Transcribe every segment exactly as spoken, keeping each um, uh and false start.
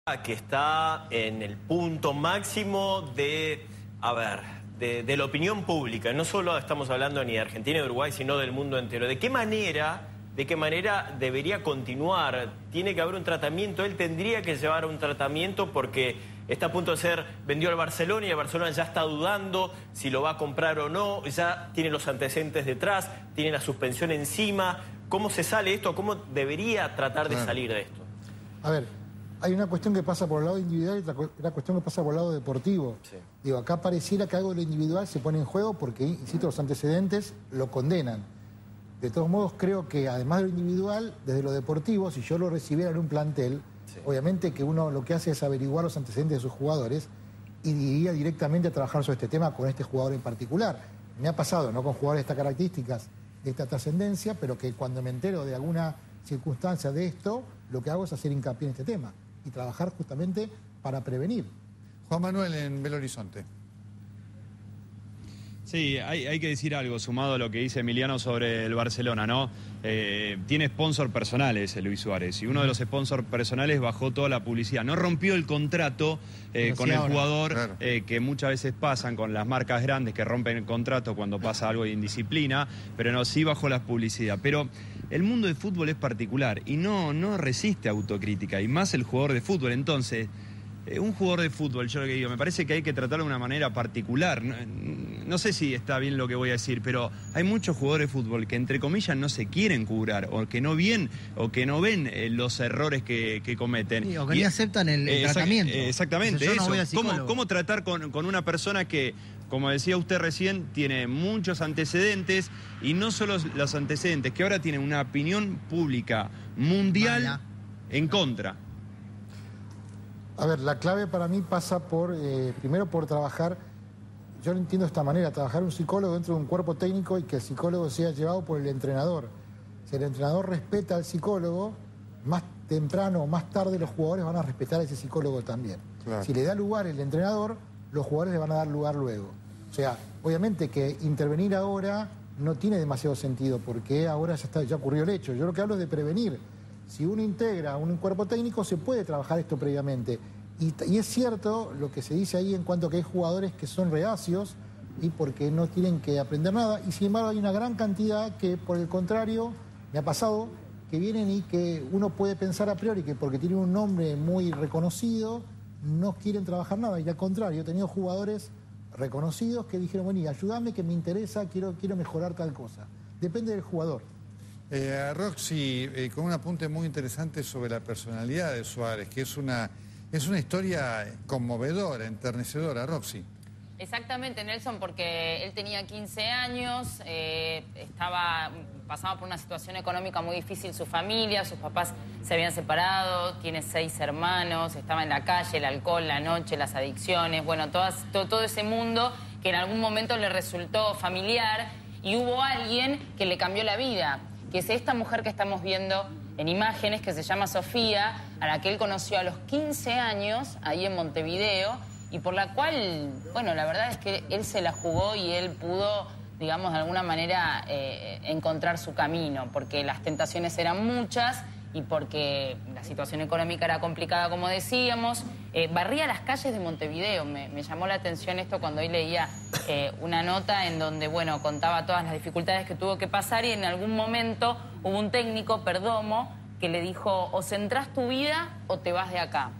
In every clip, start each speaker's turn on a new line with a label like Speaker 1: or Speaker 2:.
Speaker 1: Que está en el punto máximo de, a ver, de, de la opinión pública. No solo estamos hablando ni de Argentina y de Uruguay, sino del mundo entero. ¿De qué manera, de qué manera debería continuar? Tiene que haber un tratamiento, él tendría que llevar un tratamiento porque está a punto de ser vendido al Barcelona y el Barcelona ya está dudando si lo va a comprar o no, ya tiene los antecedentes detrás, tiene la suspensión encima. ¿Cómo se sale esto? ¿Cómo debería tratar de salir de esto?
Speaker 2: A ver, hay una cuestión que pasa por el lado individual y otra cuestión que pasa por el lado deportivo. Sí. Digo, acá pareciera que algo de lo individual se pone en juego porque, insisto, los antecedentes lo condenan. De todos modos, creo que además de lo individual, desde lo deportivo, si yo lo recibiera en un plantel, sí, obviamente que uno lo que hace es averiguar los antecedentes de sus jugadores y iría directamente a trabajar sobre este tema con este jugador en particular. Me ha pasado, no con jugadores de estas características, de esta trascendencia, pero que cuando me entero de alguna circunstancia de esto, lo que hago es hacer hincapié en este tema y trabajar justamente para prevenir.
Speaker 3: Juan Manuel, en Belo Horizonte.
Speaker 4: Sí, hay, hay que decir algo sumado a lo que dice Emiliano sobre el Barcelona, ¿no? Eh, tiene sponsor personales Luis Suárez y uno de los sponsors personales bajó toda la publicidad. No rompió el contrato eh, con el ahora, jugador, claro. eh, que muchas veces pasan con las marcas grandes que rompen el contrato cuando pasa algo de indisciplina, pero no, sí bajó la publicidad. Pero el mundo del fútbol es particular y no, no resiste autocrítica, y más el jugador de fútbol. Entonces, eh, un jugador de fútbol, yo lo que digo, me parece que hay que tratarlo de una manera particular. No, no sé si está bien lo que voy a decir, pero hay muchos jugadores de fútbol que, entre comillas, no se quieren curar, o que no ven, o que no ven eh, los errores que, que cometen.
Speaker 5: Sí, o que ni aceptan el, el eh, tratamiento.
Speaker 4: Eh, exactamente,
Speaker 5: Entonces, yo
Speaker 4: eso.
Speaker 5: no
Speaker 4: ¿Cómo, ¿Cómo tratar con, con una persona que, como decía usted recién, tiene muchos antecedentes, y no solo los antecedentes, que ahora tiene una opinión pública mundial Mala. en contra?
Speaker 2: A ver, la clave para mí pasa por, eh, primero por trabajar, yo lo entiendo de esta manera, trabajar un psicólogo dentro de un cuerpo técnico y que el psicólogo sea llevado por el entrenador. Si el entrenador respeta al psicólogo, más temprano o más tarde los jugadores van a respetar a ese psicólogo también. Claro. Si le da lugar el entrenador, los jugadores le van a dar lugar luego. O sea, obviamente que intervenir ahora no tiene demasiado sentido porque ahora ya, está, ya ocurrió el hecho. Yo lo que hablo es de prevenir. Si uno integra un cuerpo técnico, se puede trabajar esto previamente. Y, y es cierto lo que se dice ahí en cuanto a que hay jugadores que son reacios y porque no tienen que aprender nada. Y sin embargo hay una gran cantidad que, por el contrario, me ha pasado, que vienen y que uno puede pensar a priori que porque tienen un nombre muy reconocido, no quieren trabajar nada. Y al contrario, he tenido jugadores reconocidos que dijeron, bueno, y ayúdame que me interesa, quiero, quiero mejorar tal cosa. Depende del jugador.
Speaker 3: Eh, Roxy, eh, con un apunte muy interesante sobre la personalidad de Suárez, que es una, es una historia conmovedora, enternecedora, Roxy.
Speaker 6: Exactamente, Nelson, porque él tenía quince años, eh, estaba, pasaba por una situación económica muy difícil su familia, sus papás se habían separado, tiene seis hermanos, estaba en la calle, el alcohol, la noche, las adicciones, bueno, todas, to, todo ese mundo que en algún momento le resultó familiar, y hubo alguien que le cambió la vida, que es esta mujer que estamos viendo en imágenes, que se llama Sofía, a la que él conoció a los quince años, ahí en Montevideo, y por la cual, bueno, la verdad es que él se la jugó y él pudo, digamos, de alguna manera eh, encontrar su camino, porque las tentaciones eran muchas y porque la situación económica era complicada, como decíamos. Eh, barría las calles de Montevideo. Me, me llamó la atención esto cuando hoy leía eh, una nota en donde, bueno, contaba todas las dificultades que tuvo que pasar, y en algún momento hubo un técnico, Perdomo, que le dijo, o centrás tu vida o te vas de acá.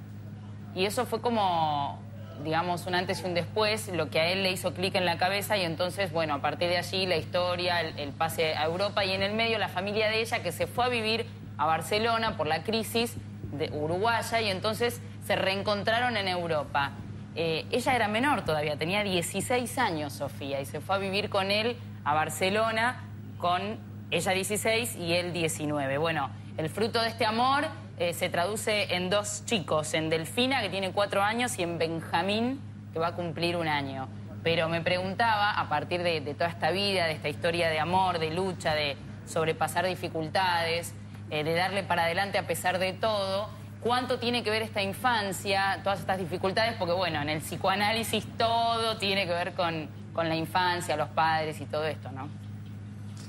Speaker 6: Y eso fue como, digamos, un antes y un después, lo que a él le hizo clic en la cabeza, y entonces, bueno, a partir de allí la historia, el, el pase a Europa, y en el medio la familia de ella, que se fue a vivir a Barcelona por la crisis de uruguaya, y entonces se reencontraron en Europa. Eh, ella era menor todavía, tenía dieciséis años, Sofía, y se fue a vivir con él a Barcelona, con ella dieciséis y él diecinueve. Bueno, el fruto de este amor eh, se traduce en dos chicos, en Delfina, que tiene cuatro años, y en Benjamín, que va a cumplir un año. Pero me preguntaba, a partir de, de toda esta vida, de esta historia de amor, de lucha, de sobrepasar dificultades, eh, de darle para adelante a pesar de todo, ¿cuánto tiene que ver esta infancia, todas estas dificultades? Porque, bueno, en el psicoanálisis todo tiene que ver con, con la infancia, los padres y todo esto, ¿no?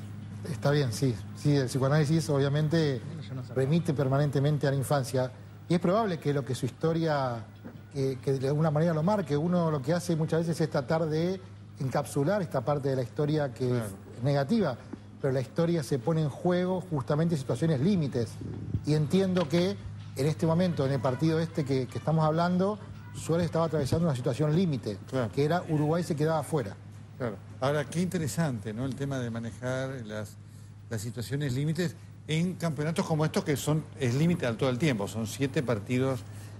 Speaker 2: Está bien, sí. Sí, el psicoanálisis obviamente remite permanentemente a la infancia. Y es probable que lo que su historia, que, que de alguna manera lo marque. Uno lo que hace muchas veces es tratar de encapsular esta parte de la historia que claro. es negativa, pero la historia se pone en juego justamente en situaciones límites. Y entiendo que en este momento, en el partido este que, que estamos hablando, Suárez estaba atravesando una situación límite, claro. que era Uruguay se quedaba afuera.
Speaker 3: Claro. Ahora, qué interesante, ¿no? El tema de manejar las, las situaciones límites en campeonatos como estos que son es límite todo el tiempo, son siete partidos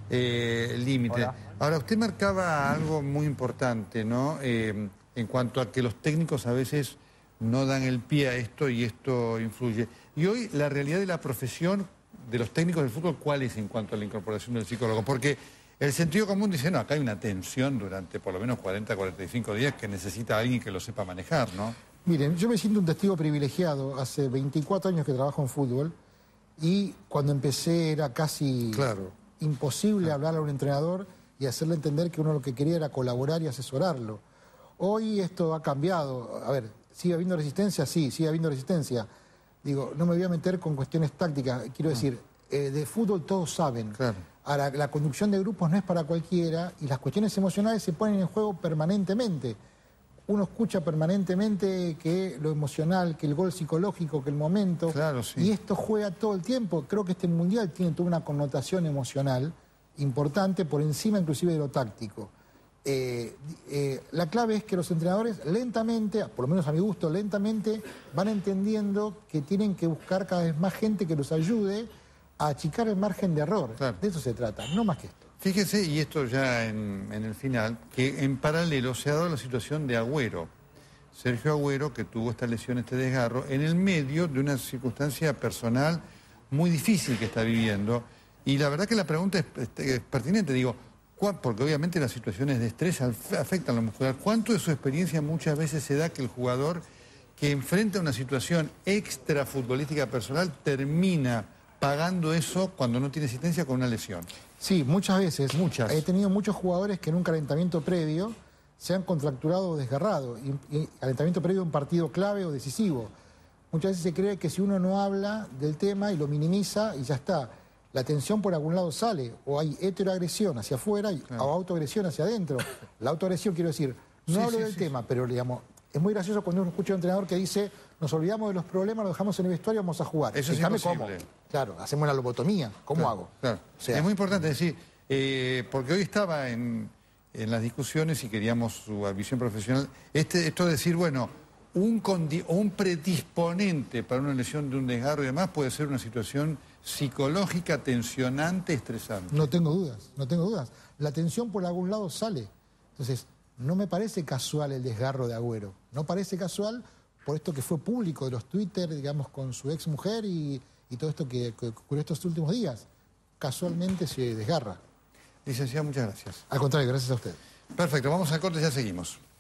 Speaker 3: eh, límite. Ahora, usted marcaba algo muy importante, ¿no? Eh, en cuanto a que los técnicos a veces no dan el pie a esto y esto influye. Y hoy la realidad de la profesión de los técnicos del fútbol, ¿cuál es en cuanto a la incorporación del psicólogo? Porque el sentido común dice, no, acá hay una tensión durante por lo menos cuarenta, cuarenta y cinco días que necesita alguien que lo sepa manejar, ¿no?
Speaker 2: Miren, yo me siento un testigo privilegiado. Hace veinticuatro años que trabajo en fútbol y cuando empecé era casi claro. imposible claro. hablar a un entrenador y hacerle entender que uno lo que quería era colaborar y asesorarlo. Hoy esto ha cambiado. A ver, ¿sigue habiendo resistencia? Sí, sigue habiendo resistencia. Digo, no me voy a meter con cuestiones tácticas. Quiero decir, eh, de fútbol todos saben. Claro. Ahora, la conducción de grupos no es para cualquiera y las cuestiones emocionales se ponen en juego permanentemente. Uno escucha permanentemente que lo emocional, que el gol psicológico, que el momento. Claro, sí. Y esto juega todo el tiempo. Creo que este mundial tiene toda una connotación emocional importante por encima inclusive de lo táctico. Eh, eh, la clave es que los entrenadores lentamente, por lo menos a mi gusto, lentamente van entendiendo que tienen que buscar cada vez más gente que los ayude a achicar el margen de error. Claro. De eso se trata, no más que esto.
Speaker 3: Fíjese, y esto ya en, en el final, que en paralelo se ha dado la situación de Agüero. Sergio Agüero, que tuvo esta lesión, este desgarro, en el medio de una circunstancia personal muy difícil que está viviendo. Y la verdad que la pregunta es, es pertinente, digo, porque obviamente las situaciones de estrés afectan a la muscular. ¿Cuánto de su experiencia muchas veces se da que el jugador que enfrenta una situación extra futbolística personal termina pagando eso cuando no tiene asistencia con una lesión?
Speaker 2: Sí, muchas veces.
Speaker 3: Muchas.
Speaker 2: He tenido muchos jugadores que en un calentamiento previo se han contracturado o desgarrado. Y, y calentamiento previo a un partido clave o decisivo. Muchas veces se cree que si uno no habla del tema y lo minimiza y ya está, la tensión por algún lado sale, o hay heteroagresión hacia afuera y, claro. o autoagresión hacia adentro. La autoagresión, quiero decir, no sí, hablo sí, del sí, tema, sí. pero digamos, es muy gracioso cuando uno escucha a un entrenador que dice, nos olvidamos de los problemas, los dejamos en el vestuario, vamos a jugar.
Speaker 3: Eso es imposible.
Speaker 2: ¿Cómo? Claro, hacemos una lobotomía, ¿cómo
Speaker 3: claro,
Speaker 2: hago?
Speaker 3: Claro. O sea, es muy importante decir, eh, porque hoy estaba en, en las discusiones y queríamos su visión profesional, este, esto de decir, bueno, un, condi un predisponente para una lesión de un desgarro y demás puede ser una situación psicológica, tensionante, estresante.
Speaker 2: No tengo dudas, no tengo dudas. La tensión por algún lado sale. Entonces, no me parece casual el desgarro de Agüero. No parece casual por esto que fue público de los Twitter, digamos, con su ex mujer y, y todo esto que, que ocurrió estos últimos días. Casualmente se desgarra.
Speaker 3: Licenciado, muchas gracias.
Speaker 2: Al contrario, gracias a usted.
Speaker 3: Perfecto, vamos al corte y ya seguimos.